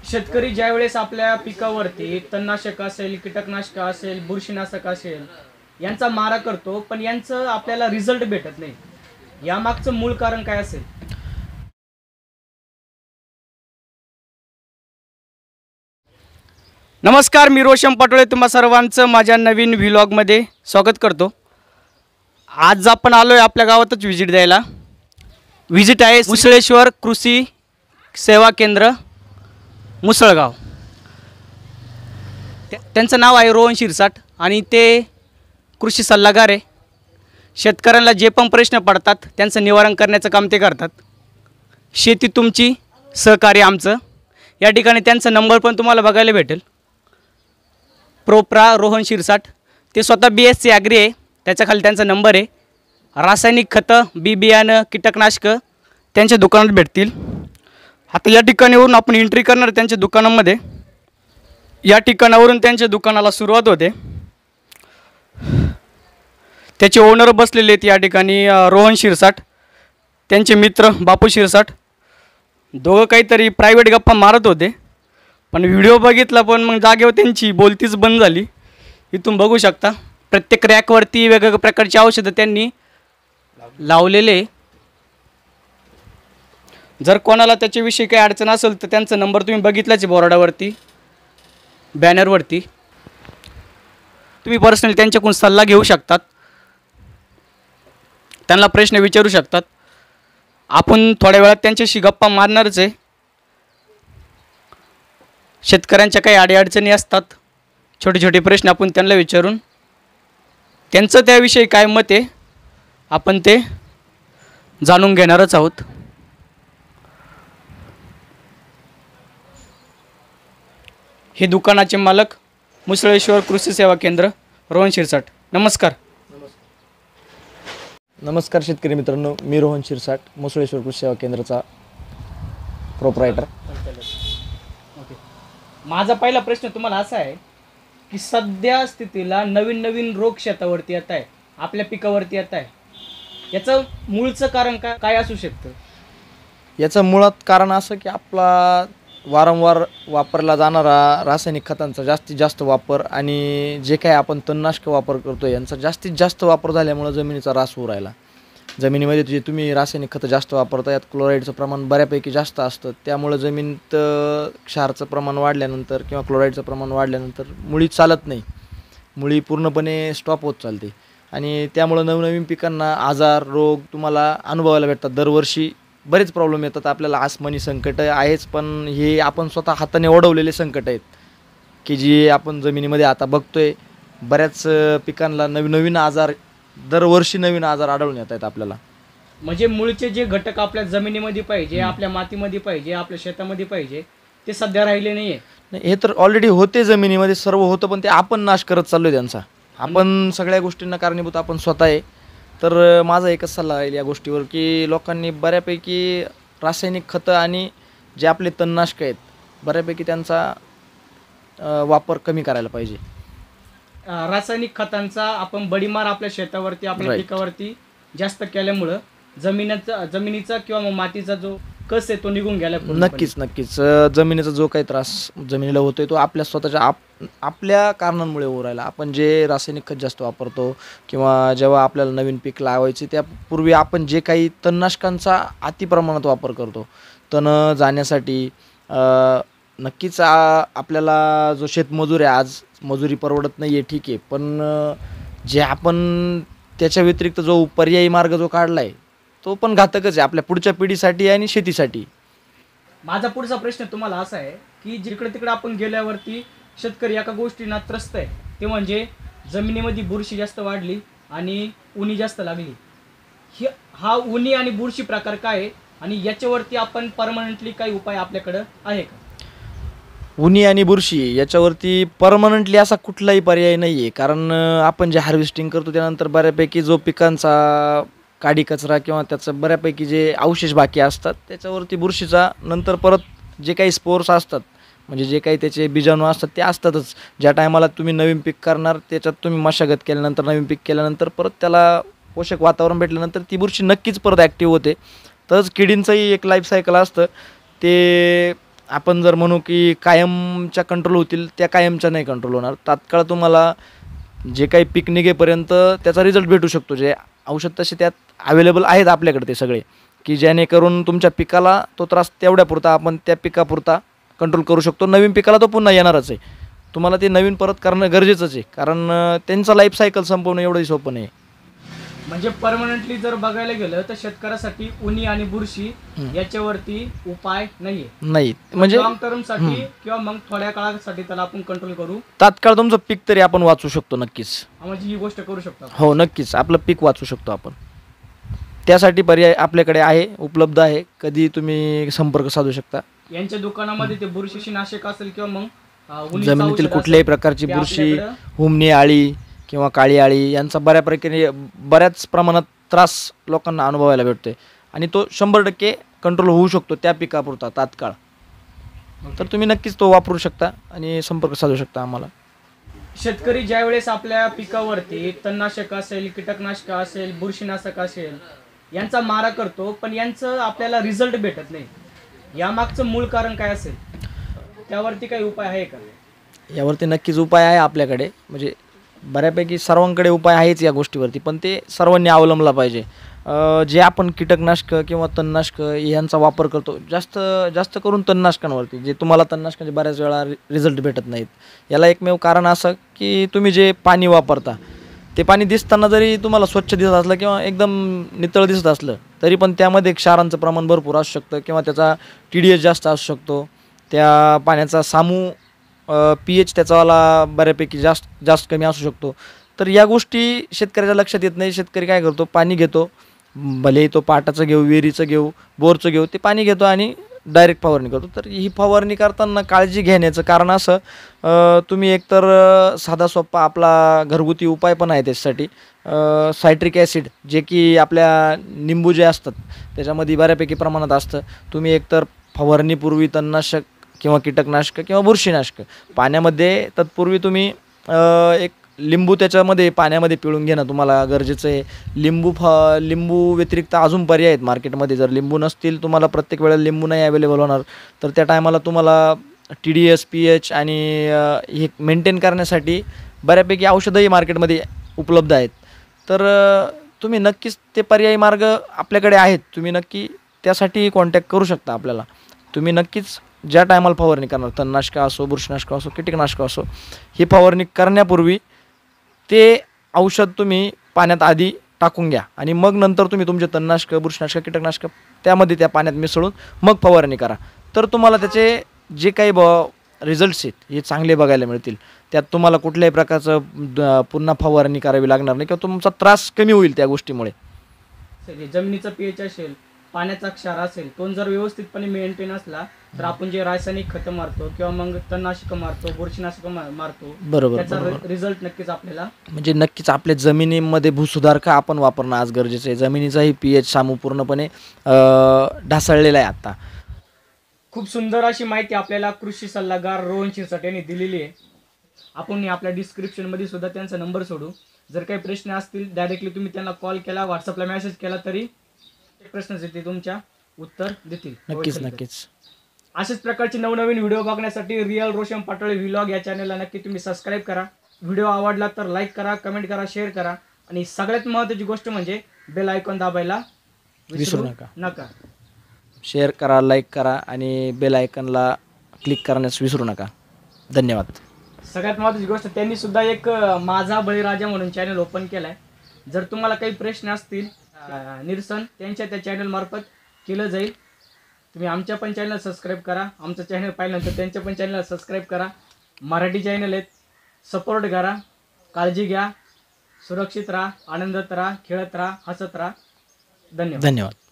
शेतकरी ज्यावेळेस आपल्या पिकावरती तणनाशक असेल, कीटकनाशक असेल, बुरशीनाशक असेल यांचा मारा करतो, पण यांचं आपल्याला रिझल्ट भेटत नाही. यामागचं मूळ कारण काय असेल? नमस्कार, मी रोशन पटोळे तुम्हा सर्वांचं माझ्या नवीन व्लॉगमध्ये स्वागत करतो. आज आपण आलोय आपल्या गावातच व्हिजिट द्यायला. व्हिजिट आहे मुसळेश्वर कृषी सेवा केंद्र मुसळगाव. त्यांचं नाव आहे रोहन शिरसाट आणि ते कृषी सल्लागार आहे. शेतकऱ्यांना जे पण प्रश्न पडतात त्यांचं निवारण करण्याचं काम ते करतात. शेती तुमची, सहकार्य आमचं. या ठिकाणी त्यांचा नंबर पण तुम्हाला बघायला भेटेल. प्रोप्रा रोहन शिरसाट. ते स्वतः BSc ॲग्री आहे. त्याच्याखाली त्यांचा नंबर आहे. रासायनिक खतं, बियाणं, कीटकनाशकं त्यांच्या दुकानात भेटतील. आता या ठिकाणावरून आपण एंट्री करणार त्यांच्या दुकानामध्ये. या ठिकाणावरून त्यांच्या दुकानाला सुरुवात होते. त्याचे ओनर बसलेले आहेत या ठिकाणी रोहन शिरसाट, त्यांचे मित्र बापू शिरसाट. दोघं काहीतरी प्रायव्हेट गप्पा मारत होते, पण व्हिडिओ बघितला पण मग जागेवर त्यांची बोलतीच बंद झाली. इथून बघू शकता प्रत्येक रॅकवरती वेगवेगळ्या प्रकारची औषधं त्यांनी लावलेले. जर कोणाला त्याच्याविषयी काही अडचण असेल तर त्यांचा नंबर तुम्ही बघितलाच आहे बोर्डावरती, बॅनरवरती. तुम्ही पर्सनली त्यांच्याकडून सल्ला घेऊ शकतात, त्यांना प्रश्न विचारू शकतात. आपण थोड्या वेळात त्यांच्याशी गप्पा मारणारच आहे. शेतकऱ्यांच्या काही अडीअडचणी असतात, छोटे छोटे प्रश्न आपण त्यांना विचारून त्यांचं त्याविषयी काय मत आहे आपण ते जाणून घेणारच आहोत. हे दुकानाचे मालक मुसळेश्वर कृषी सेवा केंद्र रोहन शिरसाट. नमस्कार. नमस्कार शेतकरी मित्रांनो, मी रोहन शिरसाट, मुसळेश्वर कृषी सेवा केंद्राचा प्रोप्रायटर. माझा पहिला प्रश्न तुम्हाला असा आहे की सध्या स्थितीला नवीन नवीन रोग शेतावरती येत आहे, आपल्या पिकावरती येत आहे. याचं मूळचं कारण काय असू शकतं? याचं मुळात कारण असं की आपला वारंवार वापरला जाणारा रासायनिक खतांचा जास्तीत जास्त वापर आणि जे काही आपण तणनाशक वापर करतो यांचा जास्तीत जास्त वापर झाल्यामुळं जमिनीचा ऱ्हास होऊ राहिला. जमिनीमध्ये जे तुम्ही रासायनिक खतं जास्त वापरता यात क्लोराईडचं प्रमाण बऱ्यापैकी जास्त असतं. त्यामुळं जमिनीत क्षारचं प्रमाण वाढल्यानंतर किंवा क्लोराईडचं प्रमाण वाढल्यानंतर मुळी चालत नाही, मुळी पूर्णपणे स्टॉप होत चालते आणि त्यामुळं नवनवीन पिकांना आजार, रोग तुम्हाला अनुभवायला भेटतात. दरवर्षी बरेच प्रॉब्लेम येतात आपल्याला. आसमानी संकट आहेच, पण हे आपण स्वतः हाताने ओढवलेले संकट आहेत की जी आपण जमिनीमध्ये आता बघतोय. बऱ्याच पिकांना नवीन नवीन आजार, दरवर्षी नवीन आजार आढळून येत आहेत आपल्याला. म्हणजे मूळचे जे घटक आपल्या जमिनीमध्ये पाहिजे, आपल्या मातीमध्ये पाहिजे, आपल्या शेतामध्ये पाहिजे, ते सध्या राहिले नाही आहे. हे तर ऑलरेडी होते, जमिनीमध्ये सर्व होतं, पण ते आपण नाश करत चाललोय त्यांचा. आपण सगळ्या गोष्टींना कारणीभूत आपण स्वतः आहे. तर माझा एकच सल्ला राहील या गोष्टीवर की लोकांनी बऱ्यापैकी रासायनिक खतं आणि जे आपले तणनाशक आहेत बऱ्यापैकी त्यांचा वापर कमी करायला पाहिजे. रासायनिक खतांचा आपण बडीमार आपल्या शेतावरती, आपल्या पिकावरती जास्त केल्यामुळं जमिनीचा किंवा मातीचा जो कस आहे तो निघून गेला. नक्कीच जमिनीचा जो काही त्रास जमिनीला होतोय तो आपल्या स्वतःच्या आपल्या कारणांमुळे होऊ राहिला. आपण जे रासायनिक खत जास्त वापरतो किंवा जेव्हा आपल्याला नवीन पीक लावायचे त्यापूर्वी आपण जे काही तणनाशकांचा अतिप्रमाणात वापर करतो तण जाण्यासाठी, नक्कीच आपल्याला जो शेतमजूर आहे, आज मजुरी परवडत नाही आहे, ठीक आहे, पण जे आपण त्याच्या व्यतिरिक्त जो पर्यायी मार्ग जो काढला आहे तो पण घातकच आहे आपल्या पुढच्या पिढीसाठी आणि शेतीसाठी. माझा पुढचा प्रश्न तुम्हाला असा आहे की जिकडे तिकडे आपण गेल्यावरती शेतकरी एका गोष्टींना त्रस्त आहे, ते म्हणजे जमिनीमध्ये बुरशी जास्त वाढली आणि उनी जास्त लागली. हा उनी आणि बुरशी प्रकार काय आहे आणि याच्यावरती आपण परमनंटली काही उपाय आपल्याकडं आहे का? उनी आणि बुरशी याच्यावरती परमनंटली असा कुठलाही पर्याय नाही आहे, कारण आपण जे हार्वेस्टिंग करतो त्यानंतर बऱ्यापैकी जो पिकांचा काडी कचरा किंवा त्याचं बऱ्यापैकी जे अवशेष बाकी असतात त्याच्यावरती बुरशीचा नंतर परत जे काही स्पोर्स असतात, म्हणजे जे काही त्याचे बीजाणू असतात ते असतातच. ज्या टायमाला तुम्ही नवीन पीक करणार त्याच्यात तुम्ही मशागत केल्यानंतर, नवीन पीक केल्यानंतर परत त्याला पोषक वातावरण भेटल्यानंतर ती बुरशी नक्कीच परत ॲक्टिव्ह होते. तरच किडींचंही एक लाईफ सायकल असतं, ते आपण जर म्हणू की कायमच्या कंट्रोल होतील, त्या कायमच्या नाही कंट्रोल होणार. तात्काळ तुम्हाला जे काही पीक निघेपर्यंत त्याचा रिझल्ट भेटू शकतो. जे औषध तसे त्यात अवेलेबल आहेत आपल्याकडे ते सगळे, की जेणेकरून तुमच्या पिकाला तो त्रास तेवढ्यापुरता आपण त्या पिकापुरता कंट्रोल करू शकतो. नवीन पिकाला तो पुन्हा येणारच आहे. तुम्हाला ते नवीन परत करणं गरजेचंच आहे, कारण त्यांचा लाईफ सायकल संपवणं एवढंही सोपं नाही. म्हणजे परमनंटली जर बघायला गेलं तर शेतकऱ्यासाठी उन्ही आणि बुरशी याच्यावरती उपाय नाहीये. नाही म्हणजे लॉंग टर्म साठी किंवा मग थोड्या काळासाठी त्याला आपण कंट्रोल करू. तात्काळ तुमचं पीक तरी आपण वाचू शकतो नक्कीच. म्हणजे ही गोष्ट करू शकतो. हो नक्कीच, आपलं पीक वाचू शकतो आपण. त्यासाठी पर्याय आपल्याकडे आहे, उपलब्ध आहे. कधी तुम्ही संपर्क साधू शकता. यांच्या दुकानामध्ये ते बुरशीशी नाशक असेल किंवा मग जमिनीतील कुठल्याही प्रकारची बुरशी, हुमणी आळी किंवा काळी आळी यांचा बऱ्याच प्रमाणात त्रास लोकांना अनुभवायला भेटतोय आणि तो 100% कंट्रोल होऊ शकतो त्या पिकापुरता तात्काळ. तर तुम्ही नक्कीच तो वापरू शकता आणि संपर्क साधू शकता आम्हाला. शेतकरी ज्या वेळेस आपल्या पिकावरती तणनाशक असेल, कीटकनाशक असेल, बुरशीनाशक असेल यांचा मारा करतो, पण यांचं आपल्याला रिझल्ट भेटत नाही. यामागचं मूळ कारण काय असेल, त्यावरती काही उपाय आहे का? यावरती नक्कीच उपाय आहे आपल्याकडे. म्हणजे बऱ्यापैकी सर्वांकडे उपाय आहेच या गोष्टीवरती, पण ते सर्वांनी अवलंबला पाहिजे. जे आपण कीटकनाशक किंवा तणनाशक यांचा वापर करतो, जास्त करून तणनाशकांवरती, जे तुम्हाला तणनाशकांचे बऱ्याच वेळा रिझल्ट भेटत नाहीत. याला एकमेव कारण असं की तुम्ही जे पाणी वापरता ते पाणी दिसताना जरी तुम्हाला स्वच्छ दिसत असलं किंवा एकदम नितळ दिसत असलं तरी पण त्यामध्ये क्षारांचं प्रमाण भरपूर असू शकतं किंवा त्याचा TDS जास्त असू शकतो. त्या पाण्याचा pH त्याचावाला बऱ्यापैकी जास्त कमी असू शकतो. तर या गोष्टी शेतकऱ्याच्या लक्षात येत नाही. शेतकरी काय करतो, पाणी घेतो, भले तो पाटाचं घेऊ, विहिरीचं घेऊ, बोरचं घेऊ, ते पाणी घेतो आणि डायरेक्ट फवारणी करतो. तर ही फवारणी करताना काळजी घेण्याचं कारण असं, तुम्ही एकतर साधा सोपा आपला घरगुती उपाय पण आहे त्याच्यासाठी, सायट्रिक ॲसिड, जे की आपल्या निंबू जे असतात त्याच्यामध्ये बऱ्यापैकी प्रमाणात असतं. तुम्ही एकतर फवारणीपूर्वी तणनाशक किंवा कीटकनाशक किंवा बुरशीनाशक पाण्यामध्ये तत्पूर्वी तुम्ही एक लिंबू त्याच्यामध्ये पाण्यामध्ये पिळून घेणं तुम्हाला गरजेचं आहे. लिंबू व्यतिरिक्त अजून पर्याय आहेत मार्केटमध्ये. जर लिंबू नसतील, तुम्हाला प्रत्येक वेळेला लिंबू नाही अवेलेबल होणार, तर त्या टायमाला तुम्हाला TDS pH आणि हे मेंटेन करण्यासाठी बऱ्यापैकी औषधंही मार्केटमध्ये उपलब्ध आहेत. तर तुम्ही नक्कीच ते पर्यायी मार्ग आपल्याकडे आहेत. तुम्ही नक्की त्यासाठी कॉन्टॅक्ट करू शकता आपल्याला. तुम्ही नक्कीच ज्या टायमाला फवारणी करणार, तणनाशक असो, बुरशीनाशक असो, कीटकनाशक असो, ही फवारणी करण्यापूर्वी ते औषध तुम्ही पाण्यात आधी टाकून घ्या आणि मग नंतर तुम्ही तुमचे तणनाशक, बुरशीनाशक, कीटकनाशक त्यामध्ये त्या पाण्यात मिसळून मग फवारणी करा. तर तुम्हाला त्याचे जे काही रिझल्ट्स आहेत हे चांगले बघायला मिळतील. त्यात तुम्हाला कुठल्याही प्रकारचं पुन्हा फवारणी करावी लागणार नाही किंवा तुमचा त्रास कमी होईल त्या गोष्टीमुळे. जमिनीचा pH असेल, पाण्याचा क्षार असेल, तो जर व्यवस्थितपणे मेंटेन असला तर आपण जे रासायनिक खतं मारतो किंवा मग तणनाशक मारतो, बुरशीनाशक मारतो, बरोबर, त्याचा रिझल्ट नक्कीच आपल्याला म्हणजे नक्कीच आपल्या जमिनीमध्ये भूसुधारक आपण वापरणं आज गरजेचं आहे. जमिनीचाही pH सामू पूर्णपणे ढासळलेला आहे आता. खूप सुंदर अशी माहिती आपल्याला कृषी सल्लागार रोहन शिरसाट यांनी दिलेली आहे. आपण आपल्या डिस्क्रिप्शनमध्ये सुद्धा त्यांचा नंबर सोडू. जर काही प्रश्न असतील डायरेक्टली तुम्ही त्यांना कॉल केला, व्हॉट्सअपला मेसेज केला तरी प्रश्नाचे ते तुमच्या उत्तर देतील. नक्कीच. अशाच प्रकारचे नवनवीन व्हिडिओ बघण्यासाठी रिअल रोशन पाटोळे व्लॉग या चॅनलला नक्की तुम्ही सबस्क्राईब करा. व्हिडिओ आवडला तर लाईक करा, कमेंट करा, शेअर करा आणि सगळ्यात महत्त्वाची गोष्ट म्हणजे बेल आयकॉन दाबायला विसरू नका. शेअर करा, लाईक करा आणि बेल आयकॉनला क्लिक करण्यास विसरू नका. धन्यवाद. सगळ्यात महत्त्वाची गोष्ट, त्यांनी सुद्धा एक माझा बळीराजा म्हणून चॅनल ओपन केला आहे. जर तुम्हाला काही प्रश्न असतील निरसन त्यांच्या त्या चॅनल मार्फत केलं जाईल. तुम्ही आमच्या पण चॅनल सबस्क्राईब करा. आमचं चॅनल पाहिल्यानंतर त्यांच्या पण चॅनलला सबस्क्राईब करा. मराठी चॅनल आहेत, सपोर्ट करा. काळजी घ्या, सुरक्षित राहा, आनंदात राहा, खेळत राहा, हसत राहा. धन्यवाद.